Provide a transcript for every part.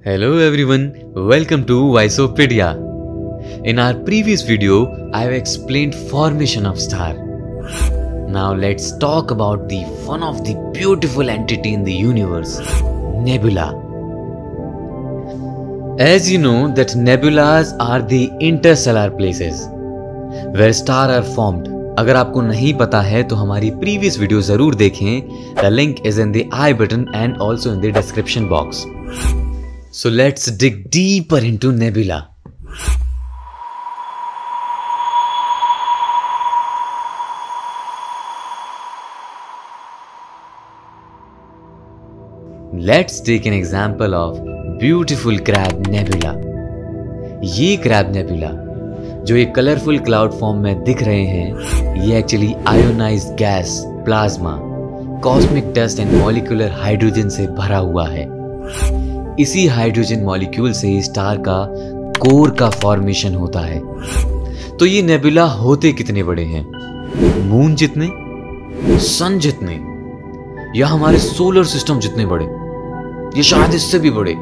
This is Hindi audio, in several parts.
Hello everyone, welcome to Visopedia. In our previous video, I have explained formation of star. Now let's talk about the one of the beautiful entity in the universe, nebula. As you know that nebulas are the interstellar places where stars are formed. अगर आपको नहीं पता है तो हमारी प्रीवियस वीडियो जरूर देखें. The link is in the I button and also in the description box. So let's dig deeper into nebula. Let's take an example of beautiful Crab nebula. ये Crab nebula जो एक कलरफुल क्लाउड फॉर्म में दिख रहे हैं, ये actually ionized gas, plasma, cosmic dust and molecular hydrogen से भरा हुआ है. इसी हाइड्रोजन मॉलिक्यूल से स्टार का कोर का फॉर्मेशन होता है. तो ये नेबुला होते कितने बड़े हैं? मून जितने, सन जितने, या हमारे सोलर सिस्टम जितने बड़े, ये शायद इससे भी बड़े.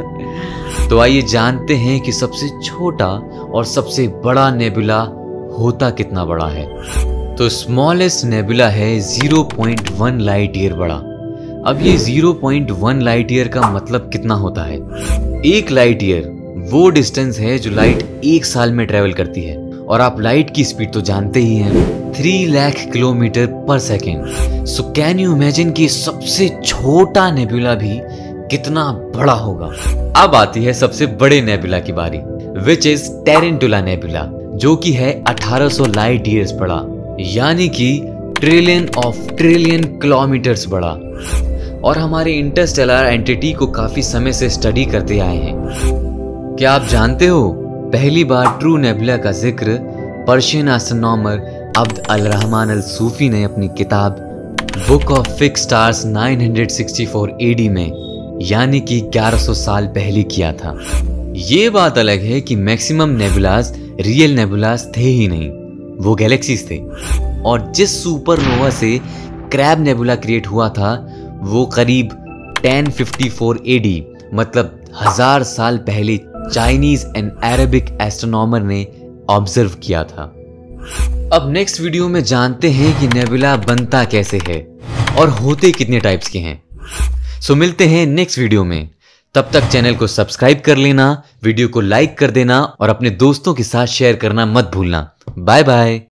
तो आइए जानते हैं कि सबसे छोटा और सबसे बड़ा नेबुला होता कितना बड़ा है. तो स्मॉलेस्ट नेबुला है 0.1 लाइट ईयर बड़ा. अब ये 0.1 लाइट ईयर का मतलब कितना होता है? एक लाइट ईयर वो डिस्टेंस है जो लाइट एक साल में ट्रेवल करती है. और आप लाइट की स्पीड तो जानते ही हैं, 3 lakh kilometre per second. So can you imagine कि सबसे छोटा नेबुला भी कितना बड़ा होगा. अब आती है सबसे बड़े नेबुला की बारी, विच इज टेरेंटुला नेबुला, जो कि है 1800 लाइट ईयर्स बड़ा, यानी कि ट्रिलियन किलोमीटर्स बड़ा. और हमारे इंटरस्टेलर एंटिटी को काफी समय से स्टडी करते आए हैं. क्या आप जानते हो पहली बार ट्रू नेबुला का जिक्र Persian astronomer Abd al Rahman al Sufi ने अपनी किताब book of fixed stars 964 AD में, यानी कि 1100 साल पहले किया था. ये बात अलग है कि मैक्सिमम नेबुलास रियल नेबुलास थे ही नहीं, वो गैलेक्सीज थे. और जिस सुपरनोवा से क्रैब नेबुला क्रिएट हुआ था वो करीब 1054 AD, मतलब 1000 साल पहले चाइनीज एंड अरेबिक एस्ट्रोनॉमर ने ऑब्जर्व किया था. अब नेक्स्ट वीडियो में जानते हैं कि नेबुला बनता कैसे है और होते कितने टाइप्स के हैं. सो मिलते हैं नेक्स्ट वीडियो में. तब तक चैनल को सब्सक्राइब कर लेना, वीडियो को लाइक कर देना और अपने दोस्तों के साथ शेयर करना मत भूलना. Bye bye.